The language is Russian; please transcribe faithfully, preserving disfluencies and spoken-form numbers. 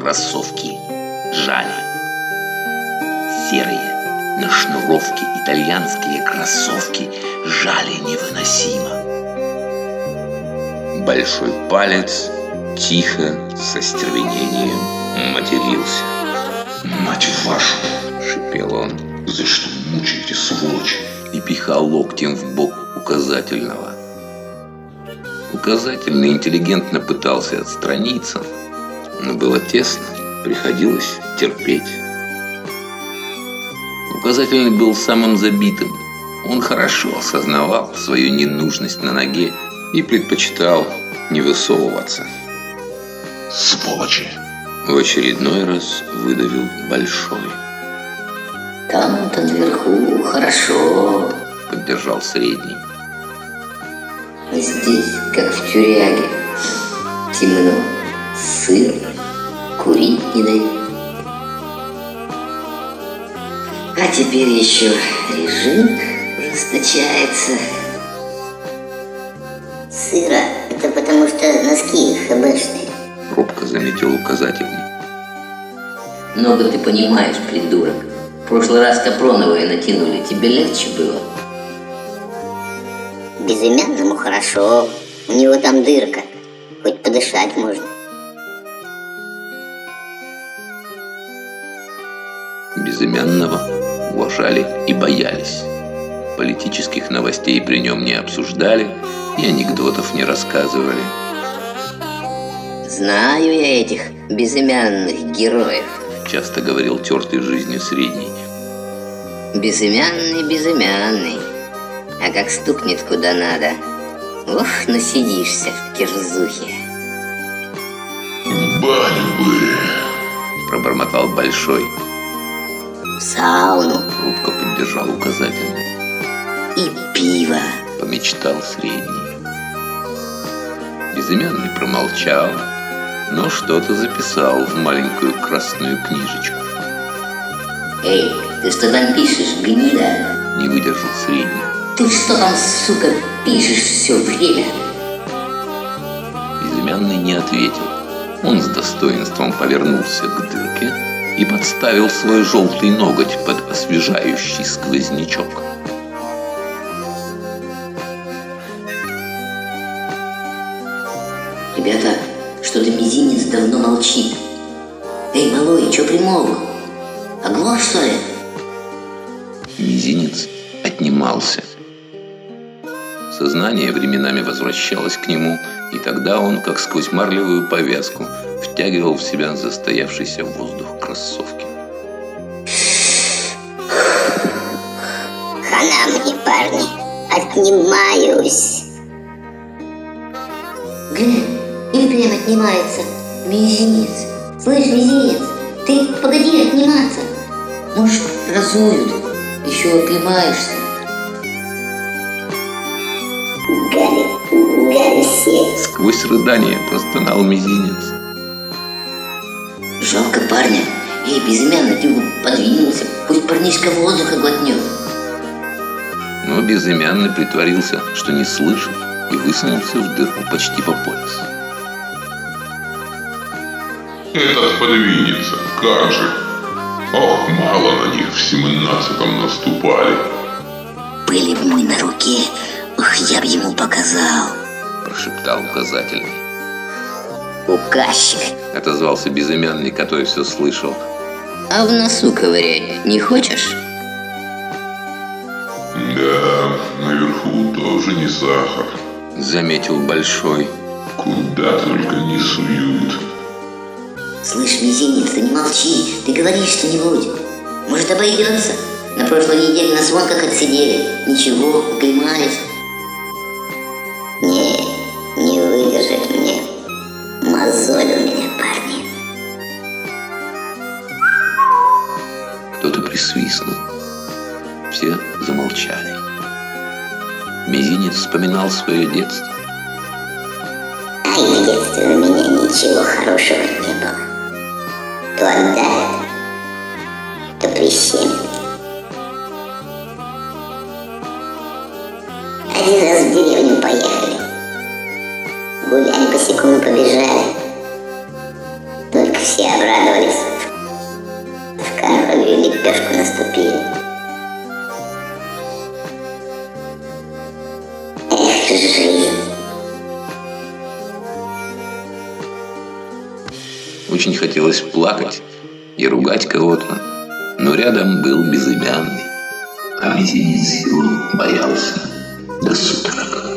кроссовки жали. Серые на шнуровке итальянские кроссовки жали невыносимо. Большой палец тихо, со стервенением матерился. «Мать вашу!» — шипел он. «За что мучаете, сволочи?» И пихал локтем в бок указательного. Указательный интеллигентно пытался отстраниться, но было тесно, приходилось терпеть. Указательный был самым забитым. Он хорошо осознавал свою ненужность на ноге и предпочитал не высовываться. «Сволочи!» В очередной раз выдавил Большой. «Там-то наверху хорошо», — поддержал Средний. «Здесь, как в тюряге, темно, сыро, курить не дают. А теперь еще режим ужесточается». «Сыро — это потому что носки хэбэшные», — робко заметил Указательный. «Много ты понимаешь, придурок. В прошлый раз капроновые натянули, тебе легче было». «Безымянному хорошо, у него там дырка, хоть подышать можно». Безымянного уважали и боялись. Политических новостей при нем не обсуждали и анекдотов не рассказывали. «Знаю я этих безымянных героев», — часто говорил тертый жизнью Средний. «Безымянный, безымянный. А как стукнет куда надо, ох, насидишься в кирзухе». «Баню бы!» — пробормотал Большой. «В сауну!» — робко поддержал Указательный. «И пиво!» — помечтал Средний. Безымянный промолчал, но что-то записал в маленькую красную книжечку. «Эй, ты что там пишешь, гнида?» — не выдержал Средний. «Ты что там, сука, пишешь все время?» Безымянный не ответил. Он с достоинством повернулся к дырке и подставил свой желтый ноготь под освежающий сквознячок. «Ребята, что-то мизинец давно молчит. Эй, малой, чё примолк? Оглох, что ли?» Мизинец отнимался. Сознание временами возвращалось к нему, и тогда он, как сквозь марлевую повязку, втягивал в себя застоявшийся воздух кроссовки. «Хана мне, парни, отнимаюсь!» Глянь, и прям отнимается мизинец. Слышь, мизинец, ты погоди отниматься. Может, разуют, еще оклемаешься. Галя, Галя, Сквозь рыдание простонал Мизинец. Жалко парня. Эй, безымянный, ты бы подвинулся, пусть парнишка воздуха глотнет. Но Безымянный притворился, что не слышит, и высунулся в дырку почти по пояс. «Этот подвинется, как же! Ох, мало на них в семнадцатом наступали!» Были бы мы на руке, ох, я б ему показал. Прошептал Указательный. «Указчик!» — отозвался Безымянный, который все слышал. «А в носу ковырять не хочешь?» «Да, наверху тоже не сахар», — заметил Большой. «Куда только не суют». Слышь, мизинец, ты не молчи, ты говори что-нибудь. Может, обойдется? На прошлой неделе нас вон как отсидели. Ничего, оклемались. Не, не выдержит мне. Мозоль у меня, парни. Кто-то присвистнул. Все замолчали. Мизинец вспоминал свое детство. Ай, в детстве у меня ничего хорошего не было. То отдавит, то прищемит. Один раз в деревню поехали. Гулять босиком побежали. Только все Все обрадовались. В каждую лепешку наступили. Эх, жизнь. Очень хотелось плакать и ругать кого-то, но рядом был безымянный, а мизинец его боялся до судорог.